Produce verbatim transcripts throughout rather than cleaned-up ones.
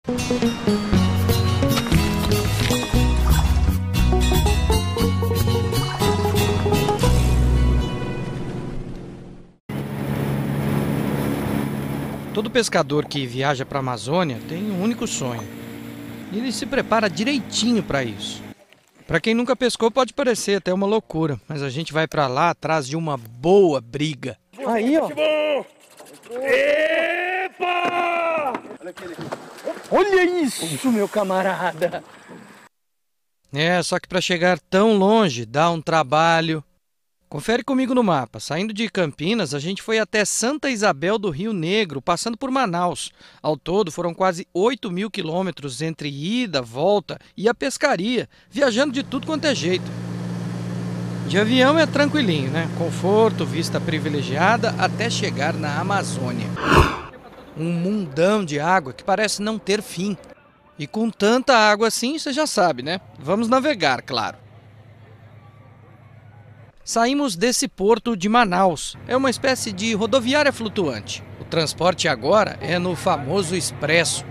Todo pescador que viaja para a Amazônia tem um único sonho. E ele se prepara direitinho para isso. Para quem nunca pescou pode parecer até uma loucura, mas a gente vai para lá atrás de uma boa briga. Aí, ó. Epa! Olha isso, meu camarada. É, só que para chegar tão longe dá um trabalho. Confere comigo no mapa. Saindo de Campinas, a gente foi até Santa Isabel do Rio Negro, passando por Manaus. Ao todo, foram quase oito mil quilômetros entre ida, volta e a pescaria, viajando de tudo quanto é jeito. De avião é tranquilinho, né? Conforto, vista privilegiada, até chegar na Amazônia. Um mundão de água que parece não ter fim. E com tanta água assim, você já sabe, né? Vamos navegar, claro. Saímos desse porto de Manaus. É uma espécie de rodoviária flutuante. O transporte agora é no famoso Expresso.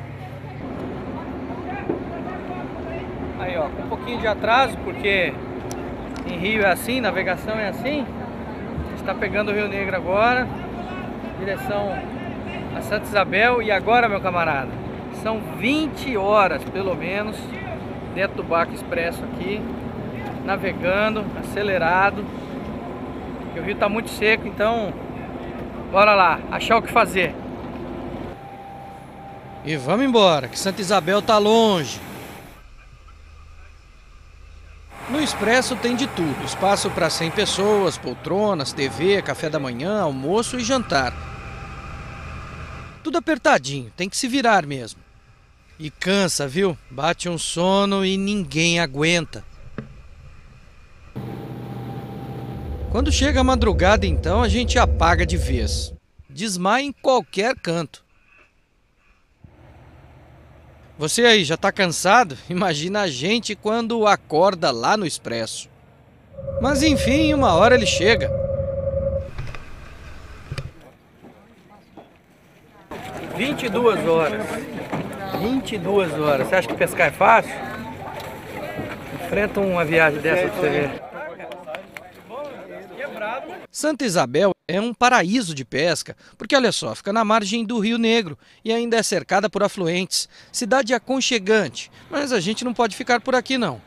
Aí, ó, com um pouquinho de atraso, porque em Rio é assim, navegação é assim. A gente está pegando o Rio Negro agora, direção a Santa Isabel. E agora, meu camarada, são vinte horas, pelo menos, dentro do barco Expresso aqui, navegando, acelerado. E o rio está muito seco, então bora lá, achar o que fazer. E vamos embora, que Santa Isabel tá longe. No Expresso tem de tudo, espaço para cem pessoas, poltronas, T V, café da manhã, almoço e jantar. Tudo apertadinho, tem que se virar mesmo. E cansa, viu? Bate um sono e ninguém aguenta. Quando chega a madrugada, então, a gente apaga de vez. Desmaia em qualquer canto. Você aí, já tá cansado? Imagina a gente quando acorda lá no Expresso. Mas enfim, uma hora ele chega. vinte e duas horas. vinte e duas horas. Você acha que pescar é fácil? Enfrenta uma viagem dessa pra você ver. Santa Isabel é um paraíso de pesca, porque olha só, fica na margem do Rio Negro e ainda é cercada por afluentes. Cidade aconchegante, mas a gente não pode ficar por aqui não.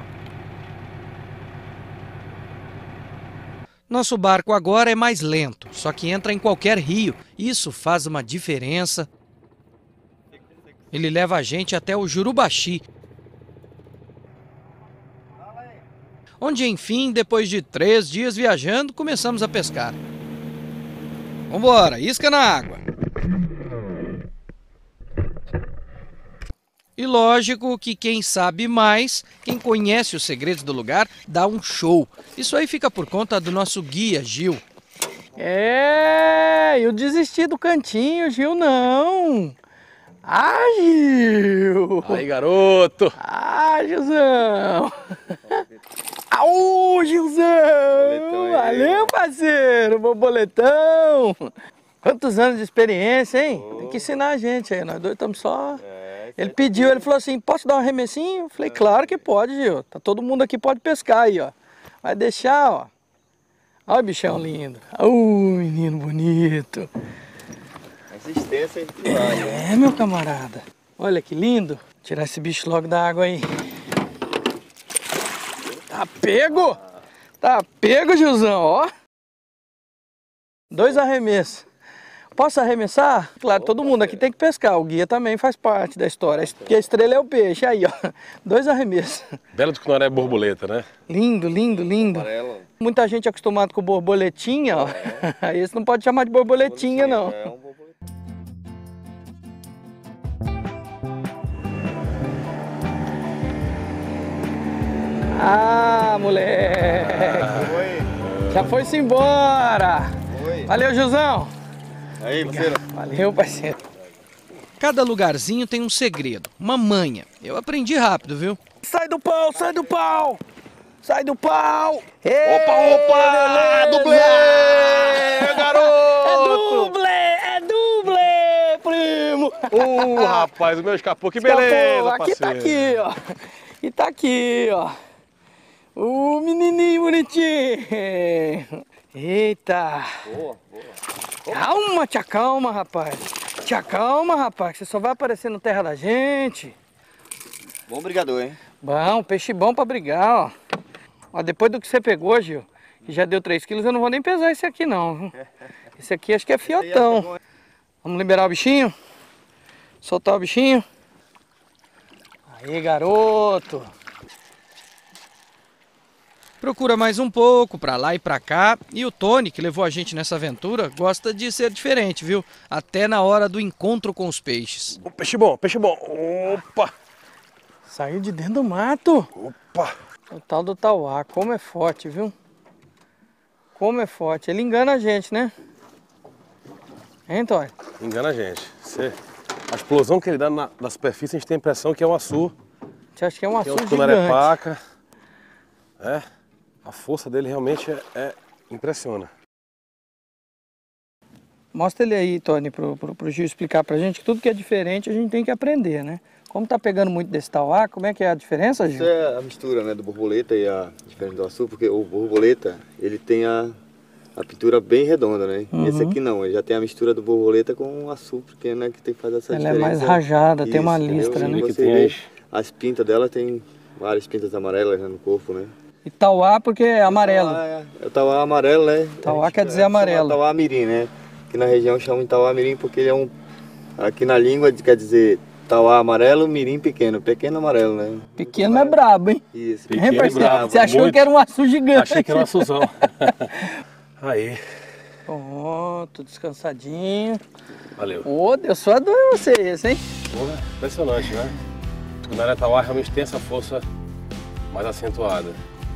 Nosso barco agora é mais lento, só que entra em qualquer rio. Isso faz uma diferença. Ele leva a gente até o Jurubaxi, onde, enfim, depois de três dias viajando, começamos a pescar. Vambora, isca na água. E lógico que quem sabe mais, quem conhece os segredos do lugar, dá um show. Isso aí fica por conta do nosso guia, Gil. É, eu desisti do cantinho, Gil, não. Ah, Gil! Aí, garoto! Ah, Gilzão! Aô, Gilzão! Valeu, parceiro! Borboletão! Quantos anos de experiência, hein? Oh. Tem que ensinar a gente aí, nós dois estamos só... É, ele pediu, ele falou assim, posso dar um arremessinho? Eu falei, claro que pode, Gil. Tá, todo mundo aqui pode pescar aí, ó. Vai deixar, ó. Olha o bichão lindo. Ô, menino bonito. Resistência entre nós, né? É, meu camarada. Olha que lindo. Tirar esse bicho logo da água aí. Tá pego? Tá pego, Gilzão, ó. Dois arremessos. Posso arremessar? Claro, todo mundo aqui tem que pescar. O guia também faz parte da história. Porque a estrela é o peixe. Aí, ó. Dois arremessos. Belo do que não é borboleta, né? Lindo, lindo, lindo. Amarelo. Muita gente acostumada com borboletinha, ó. Aí esse não pode chamar de borboletinha, não. É um borboleta. Ah, moleque! Oi. Já foi-se embora! Oi. Valeu, Gilzão! Aí, parceiro. Valeu, parceiro! Cada lugarzinho tem um segredo, uma manha. Eu aprendi rápido, viu? Sai do pau, sai do pau! Sai do pau! Ei, opa, opa! Dublê! Garoto! É dublê! É dublê, primo! Uh, rapaz, o meu escapou. Que Escapou. beleza, Aqui tá parceiro. aqui, ó. E tá aqui, ó. O menininho bonitinho. Eita. Boa, boa. Calma, te acalma, rapaz. Te acalma, rapaz. Você só vai aparecer no terra da gente. Bom brigador, hein? Bom, peixe bom pra brigar, ó. Ó, depois do que você pegou, Gil, que já deu três quilos, eu não vou nem pesar esse aqui, não. Esse aqui acho que é fiotão. Vamos liberar o bichinho? Soltar o bichinho? Aí, garoto. Procura mais um pouco, pra lá e pra cá. E o Tony, que levou a gente nessa aventura, gosta de ser diferente, viu? Até na hora do encontro com os peixes. Oh, peixe bom, peixe bom. Opa! Saiu de dentro do mato. Opa! O tal do tauá, como é forte, viu? Como é forte. Ele engana a gente, né? Hein, Tony? Engana a gente. Você... A explosão que ele dá na, na superfície, a gente tem a impressão que é um açu. Você acha que é um Que é açúcar um gigante? tunarepaca. É. A força dele realmente é, é impressiona. Mostra ele aí, Tony, pro, pro, pro Gil explicar pra gente que tudo que é diferente a gente tem que aprender, né? Como tá pegando muito desse tauá, como é que é a diferença, Isso Gil? é a mistura, né, do borboleta e a diferente do açu, porque o borboleta, ele tem a, a pintura bem redonda, né? Uhum. Esse aqui não, ele já tem a mistura do borboleta com o açu pequeno, né, que tem que fazer essa Ela é diferença. mais rajada, tem uma Isso, listra, entendeu? né? E Que você tem vê, as- as pintas dela tem várias pintas amarelas, né, no corpo, né? E tauá porque é amarelo. Tauá é, é o tauá amarelo, né? Tauá A gente quer dizer chama amarelo. Tauá mirim, né? Aqui na região chamam de tauá mirim porque ele é um... Aqui na língua quer dizer tauá amarelo, mirim pequeno, pequeno amarelo, né? Pequeno é brabo, hein? Isso. Pequeno Hein, e parceiro? brabo, Você achou muito. que era um açu gigante? Achei que era uma Suzão. Aí, Pronto, descansadinho. valeu. Ô, deu só dor em você esse, hein? Porra, impressionante, né? O tunaretauá realmente tem essa força mais acentuada.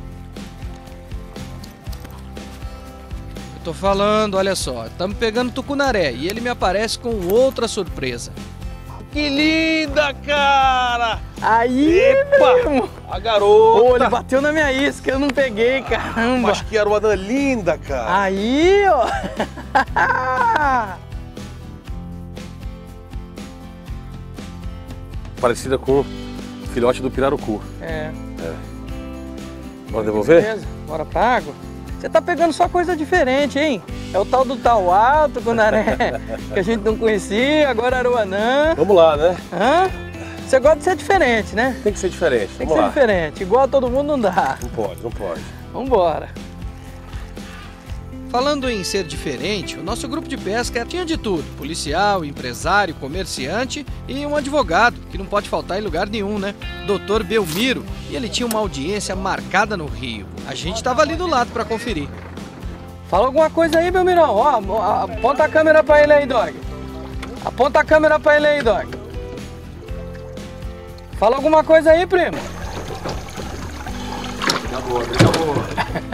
Eu tô falando, olha só, estamos pegando tucunaré e ele me aparece com outra surpresa. Que linda, cara! Aí, Epa! primo! A garota! Ô, ele bateu na minha isca, eu não peguei, caramba! Mas que aruada linda, cara! Aí, ó! Parecida com o filhote do pirarucu. É, Bora devolver? beleza, bora pra água. Você tá pegando só coisa diferente, hein? É o tal do tauá, o tucunaré, que a gente não conhecia, agora aruanã. Vamos lá, né? Hã? Você gosta de ser diferente, né? Tem que ser diferente. Tem que Vamos ser lá. diferente, igual a todo mundo não dá. Não pode, não pode. Vambora. Falando em ser diferente, o nosso grupo de pesca tinha de tudo: policial, empresário, comerciante e um advogado, que não pode faltar em lugar nenhum, né? doutor Belmiro, e ele tinha uma audiência marcada no Rio. A gente estava ali do lado para conferir. Fala alguma coisa aí, meu mirão. Ó, ó, aponta a câmera pra ele aí, Dog. Aponta a câmera pra ele aí, Dog. Fala alguma coisa aí, primo. Tá boa, tá boa.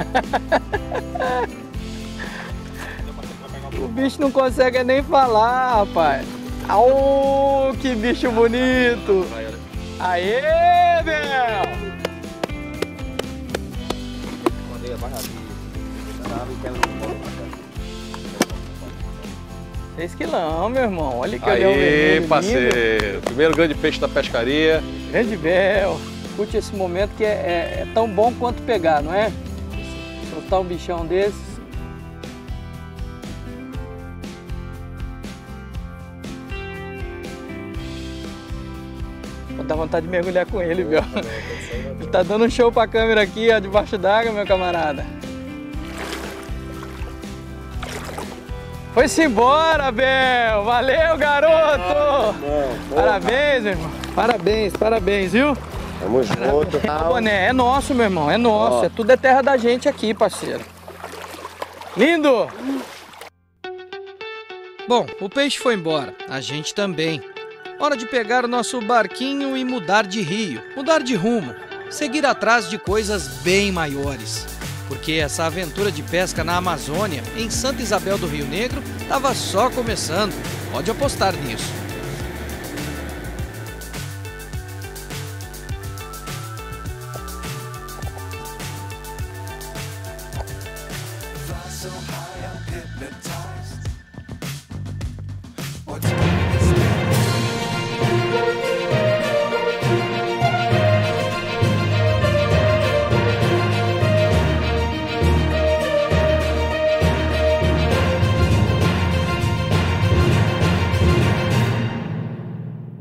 O bicho não consegue nem falar, rapaz. Au, que bicho bonito. Aê, Bel. Seis quilão, meu irmão. Olha que olhão Aí, vermelho lindo. parceiro. Primeiro grande peixe da pescaria. Grande Bel. Curte esse momento que é, é- é tão bom quanto pegar, não é? Soltar um bichão desses. Vou dar vontade de mergulhar com ele, viu? Ele tá dando um show pra câmera aqui, ó, debaixo d'água, meu camarada. Foi-se embora, Bel! Valeu, garoto! Parabéns, meu irmão. Parabéns, parabéns, viu? Tamo junto. Ô, Boné, é nosso, meu irmão, é nosso. É tudo é terra da gente aqui, parceiro. Lindo! Bom, o peixe foi embora, a gente também. Hora de pegar o nosso barquinho e mudar de rio, mudar de rumo, seguir atrás de coisas bem maiores. Porque essa aventura de pesca na Amazônia, em Santa Isabel do Rio Negro, estava só começando. Pode apostar nisso.